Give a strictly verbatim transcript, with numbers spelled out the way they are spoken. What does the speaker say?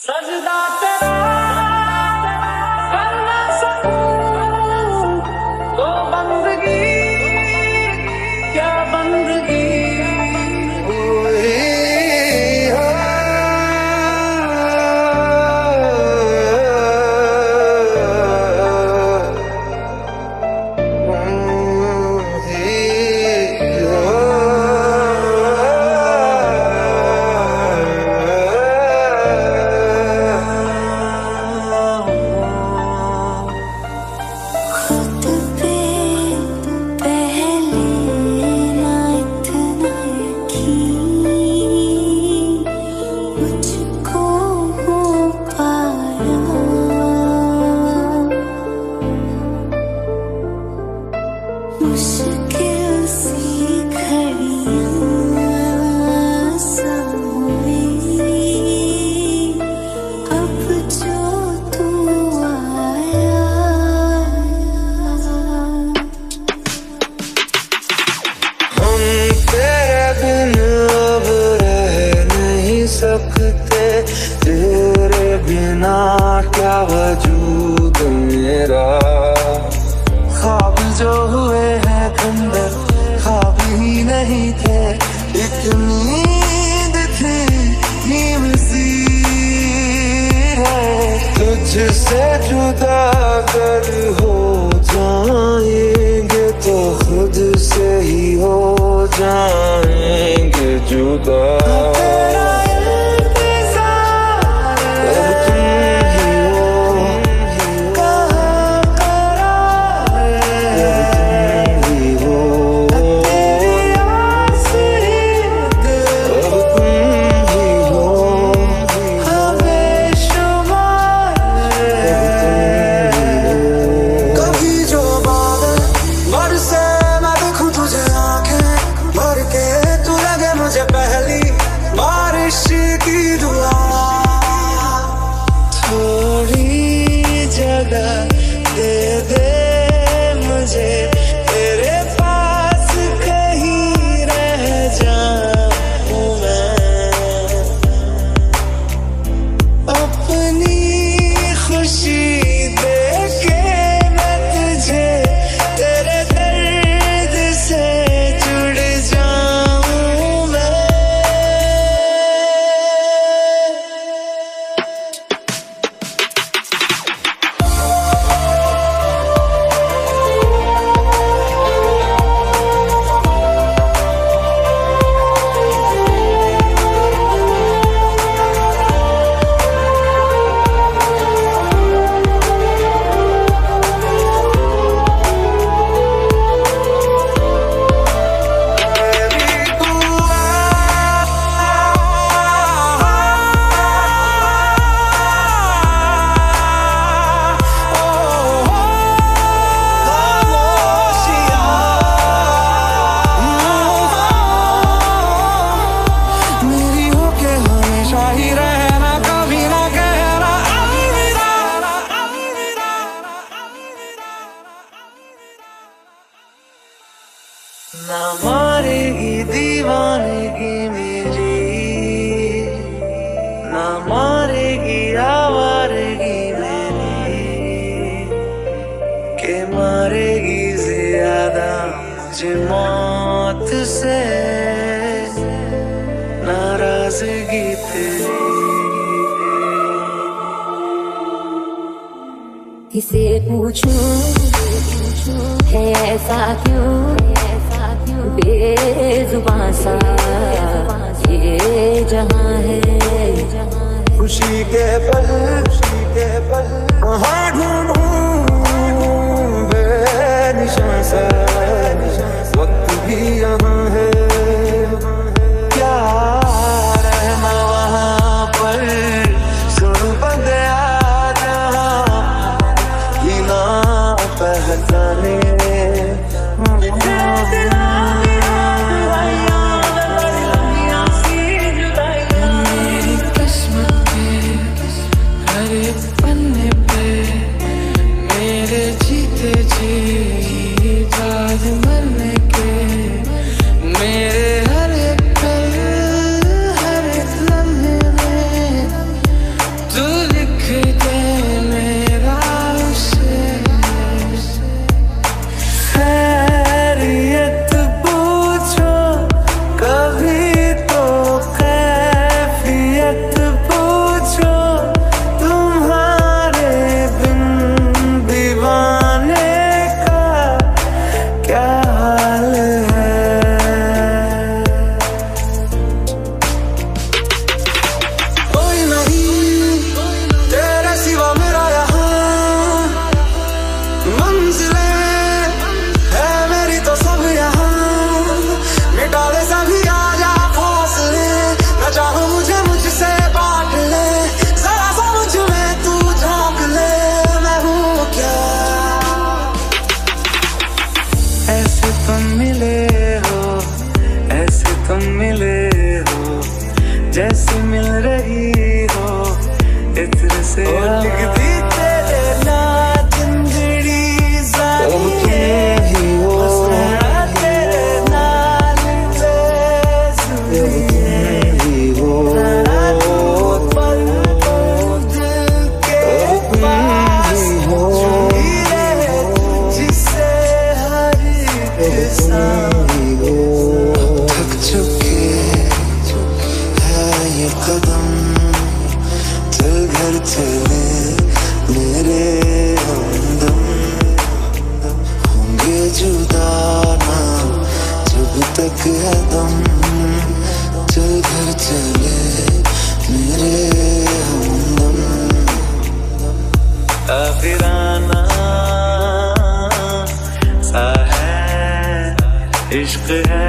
सजदा तेरा कर ना सकूं तो बंदगी क्या बंदगी। तेरे बिना क्या वजूद मेरा। ख्वाब जो हुए हैं खंडर ख्वाब ही नहीं थे, एक नींद थी नीम सी है। तुझसे जुदा कर हो जाएंगे तो खुद से ही हो जाएंगे जुदा। दे दे मुझे तेरे पास कहीं रह जाऊं मैं, अपनी खुशी देके मैं तुझे तेरे दर्द से जुड़ जाऊं मैं। ना मारेगी दीवानगी मेरी, ना मारेगी आवारगी मेरी, के मारेगी ज्यादा मुझे मौत से नाराजगी तेरी। किसे पूछूं है ऐसा क्यों बेजुबां सा ये जहां है। खुशी के पल खुशी के पल कहाँ ढूंढूं बेनिशान सा, वक्त भी यहाँ है। क्या रहना वहाँ पर सुन बंदया जहाँ की ना पहचाने। पन्ने पे रही हो इत्र से लिख दी तेरे ना जिंदड़ी जानिए बस मैं तेरे नाल बेसुरी हो पल पल दिल के पास जुड़ी रहे जिसे हर एक सांस थक चुके है ये कदम चल घर चले मेरे हमदम होंगे जुदा ना जब तक है दम चल घर चले मेरे हमदम आखिराना सा है इश्क है